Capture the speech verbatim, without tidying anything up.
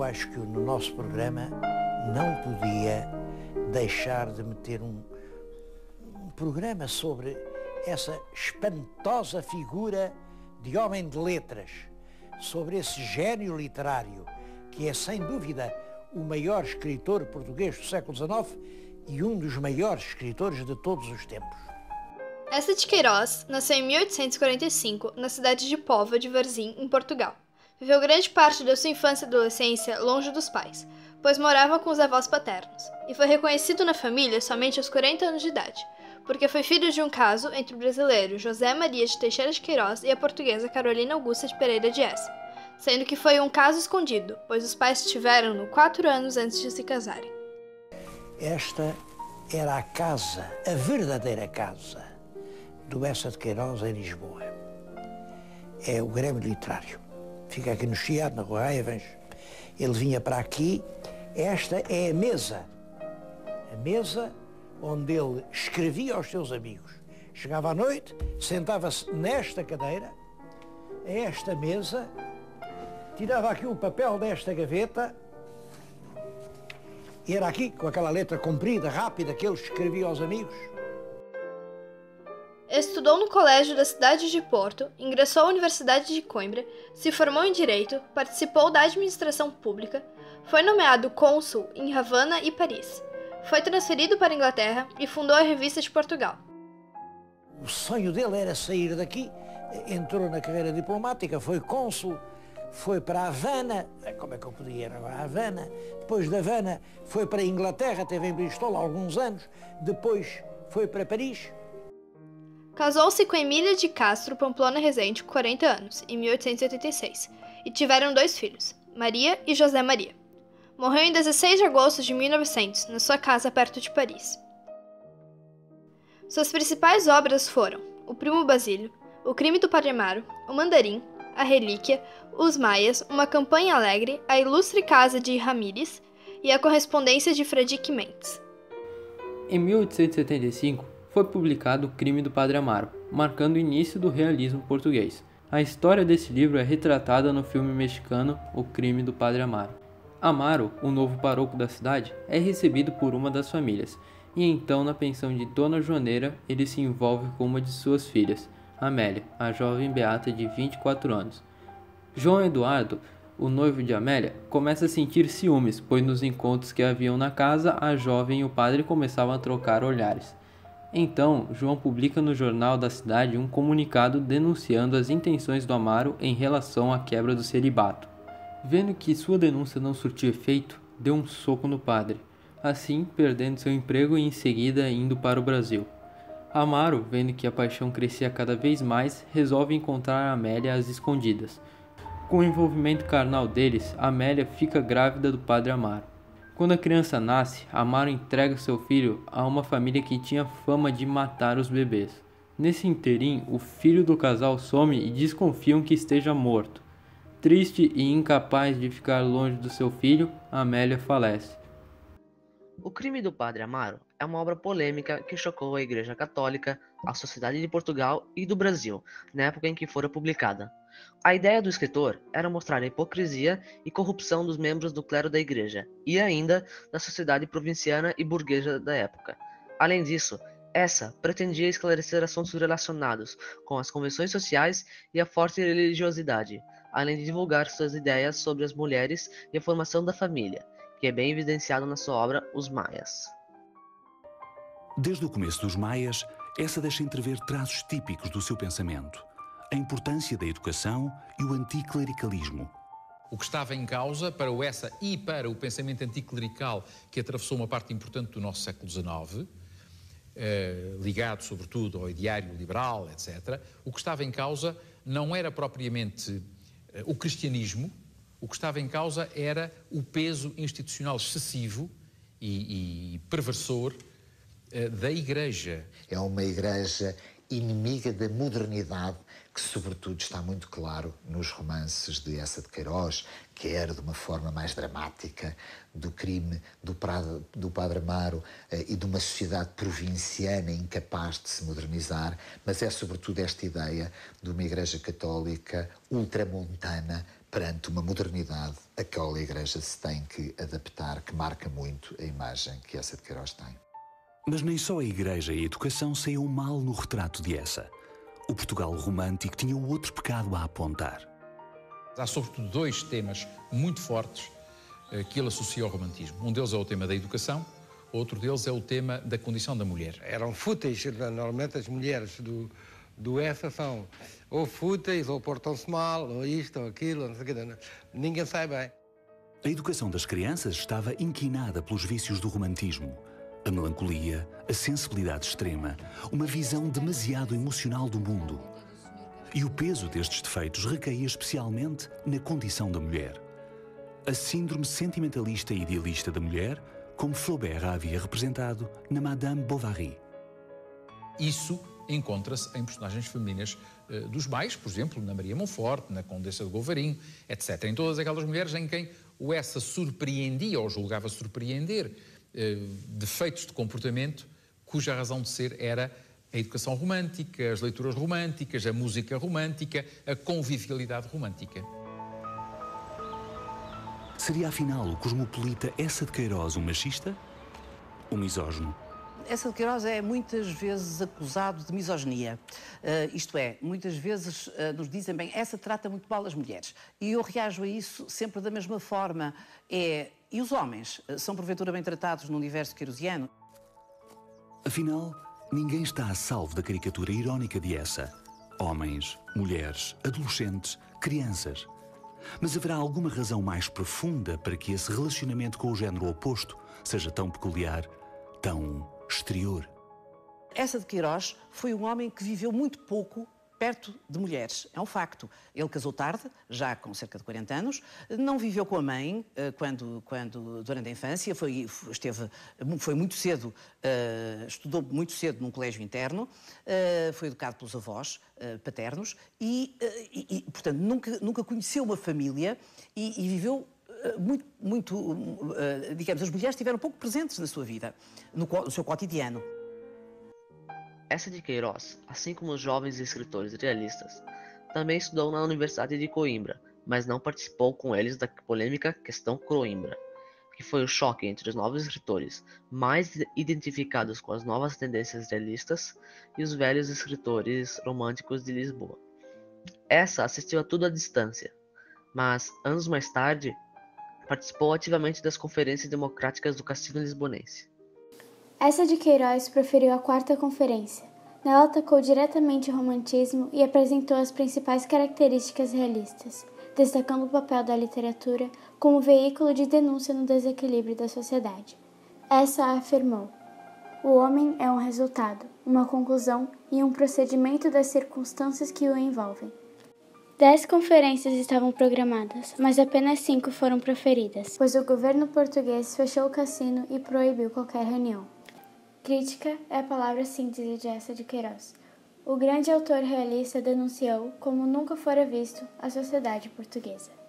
acho que no nosso programa não podia deixar de meter um, um programa sobre essa espantosa figura de homem de letras, sobre esse gênio literário, que é sem dúvida o maior escritor português do século dezenove e um dos maiores escritores de todos os tempos. Eça de Queiroz nasceu em mil oitocentos e quarenta e cinco, na cidade de Póvoa de Varzim, em Portugal. Viveu grande parte da sua infância e adolescência longe dos pais, pois morava com os avós paternos, e foi reconhecido na família somente aos quarenta anos de idade, porque foi filho de um caso entre o brasileiro José Maria de Teixeira de Queiroz e a portuguesa Carolina Augusta de Pereira de Eça, sendo que foi um caso escondido, pois os pais tiveram-no quatro anos antes de se casarem. Esta era a casa, a verdadeira casa, do Eça de Queiroz em Lisboa. É o Grêmio Literário. Fica aqui no Chiado, na Rua Raivens. Ele vinha para aqui. Esta é a mesa. A mesa onde ele escrevia aos seus amigos. Chegava à noite, sentava-se nesta cadeira, a esta mesa, tirava aqui o papel desta gaveta e era aqui, com aquela letra comprida, rápida, que ele escrevia aos amigos. Estudou no colégio da cidade de Porto, ingressou à Universidade de Coimbra, se formou em Direito, participou da administração pública, foi nomeado cônsul em Havana e Paris, foi transferido para a Inglaterra e fundou a Revista de Portugal. O sonho dele era sair daqui, entrou na carreira diplomática, foi cônsul, foi para Havana, como é que eu podia ir agora a Havana? Depois de Havana foi para a Inglaterra, esteve em Bristol há alguns anos, depois foi para Paris. Casou-se com Emília de Castro Pamplona Rezende, com quarenta anos, em mil oitocentos e oitenta e seis, e tiveram dois filhos, Maria e José Maria. Morreu em dezesseis de agosto de mil e novecentos, na sua casa perto de Paris. Suas principais obras foram O Primo Basílio, O Crime do Padre Amaro, O Mandarim, A Relíquia, Os Maias, Uma Campanha Alegre, A Ilustre Casa de Ramírez e A Correspondência de Frederic Mendes. Em mil oitocentos e setenta e cinco, foi publicado O Crime do Padre Amaro, marcando o início do realismo português. A história desse livro é retratada no filme mexicano O Crime do Padre Amaro. Amaro, o novo paróquio da cidade, é recebido por uma das famílias, e então na pensão de Dona Joaneira ele se envolve com uma de suas filhas, Amélia, a jovem beata de vinte e quatro anos. João Eduardo, o noivo de Amélia, começa a sentir ciúmes, pois nos encontros que haviam na casa, a jovem e o padre começavam a trocar olhares. Então, João publica no jornal da cidade um comunicado denunciando as intenções do Amaro em relação à quebra do celibato. Vendo que sua denúncia não surtiu efeito, deu um soco no padre, assim perdendo seu emprego e em seguida indo para o Brasil. Amaro, vendo que a paixão crescia cada vez mais, resolve encontrar Amélia às escondidas. Com o envolvimento carnal deles, Amélia fica grávida do padre Amaro. Quando a criança nasce, Amaro entrega seu filho a uma família que tinha fama de matar os bebês. Nesse interim, o filho do casal some e desconfiam que esteja morto. Triste e incapaz de ficar longe do seu filho, Amélia falece. O Crime do Padre Amaro é uma obra polêmica que chocou a Igreja Católica, a sociedade de Portugal e do Brasil, na época em que fora publicada. A ideia do escritor era mostrar a hipocrisia e corrupção dos membros do clero da Igreja, e ainda da sociedade provinciana e burguesa da época. Além disso, essa pretendia esclarecer assuntos relacionados com as convenções sociais e a forte religiosidade, além de divulgar suas ideias sobre as mulheres e a formação da família, que é bem evidenciado na sua obra Os Maias. Desde o começo dos Maias, essa deixa entrever traços típicos do seu pensamento, a importância da educação e o anticlericalismo. O que estava em causa para o Eça e para o pensamento anticlerical que atravessou uma parte importante do nosso século dezenove, eh, ligado sobretudo ao ideário liberal, etcétera, o que estava em causa não era propriamente eh, o cristianismo, o que estava em causa era o peso institucional excessivo e, e perversor eh, da Igreja. É uma Igreja inimiga da modernidade, que sobretudo está muito claro nos romances de Eça de Queiroz, que era de uma forma mais dramática do crime do, Prado, do Padre Amaro eh, e de uma sociedade provinciana incapaz de se modernizar, mas é sobretudo esta ideia de uma Igreja Católica ultramontana, perante uma modernidade a qual a Igreja se tem que adaptar, que marca muito a imagem que Eça de Queiroz tem. Mas nem só a Igreja e a educação saiam mal no retrato de Eça. O Portugal romântico tinha outro pecado a apontar. Há sobretudo dois temas muito fortes eh, que ele associa ao romantismo. Um deles é o tema da educação, outro deles é o tema da condição da mulher. Eram fúteis, normalmente as mulheres do, do Eça são ou fúteis, ou portam-se mal, ou isto, ou aquilo, não sei o que, ninguém sai bem. A educação das crianças estava inquinada pelos vícios do romantismo. A melancolia, a sensibilidade extrema, uma visão demasiado emocional do mundo. E o peso destes defeitos recaía especialmente na condição da mulher. A síndrome sentimentalista e idealista da mulher, como Flaubert a havia representado na Madame Bovary. Isso encontra-se em personagens femininas eh, dos mais, por exemplo, na Maria Monforte, na Condessa de Govarinho, etcétera. Em todas aquelas mulheres em quem o Eça surpreendia ou julgava surpreender eh, defeitos de comportamento cuja razão de ser era a educação romântica, as leituras românticas, a música romântica, a convivialidade romântica. Seria afinal o cosmopolita Eça de Queiroz um machista? Um misógino? Eça de Queiroz é muitas vezes acusado de misoginia. Uh, isto é, muitas vezes uh, nos dizem, bem, Eça trata muito mal as mulheres. E eu reajo a isso sempre da mesma forma. É, e os homens? Uh, são porventura bem tratados no universo queirosiano? Afinal, ninguém está a salvo da caricatura irónica de Eça. Homens, mulheres, adolescentes, crianças. Mas haverá alguma razão mais profunda para que esse relacionamento com o género oposto seja tão peculiar, tão exterior? Eça de Queiroz foi um homem que viveu muito pouco perto de mulheres. É um facto. Ele casou tarde, já com cerca de quarenta anos, não viveu com a mãe quando, quando durante a infância, foi, esteve, foi muito cedo, uh, estudou muito cedo num colégio interno, uh, foi educado pelos avós uh, paternos e, uh, e, e, portanto, nunca, nunca conheceu uma família e, e viveu muito, muito uh, digamos, as mulheres estiveram pouco presentes na sua vida, no, no seu cotidiano. Eça de Queiroz, assim como os jovens escritores realistas, também estudou na Universidade de Coimbra, mas não participou com eles da polêmica Questão Coimbra, que foi o choque entre os novos escritores mais identificados com as novas tendências realistas e os velhos escritores românticos de Lisboa. Eça assistiu a tudo à distância, mas, anos mais tarde, participou ativamente das conferências democráticas do Cassino Lisbonense. Eça de Queiroz proferiu a quarta conferência. Nela atacou diretamente o romantismo e apresentou as principais características realistas, destacando o papel da literatura como veículo de denúncia no desequilíbrio da sociedade. Eça afirmou: o homem é um resultado, uma conclusão e um procedimento das circunstâncias que o envolvem. Dez conferências estavam programadas, mas apenas cinco foram proferidas, pois o governo português fechou o cassino e proibiu qualquer reunião. Crítica é a palavra síntese de Eça de Queiroz. O grande autor realista denunciou, como nunca fora visto, a sociedade portuguesa.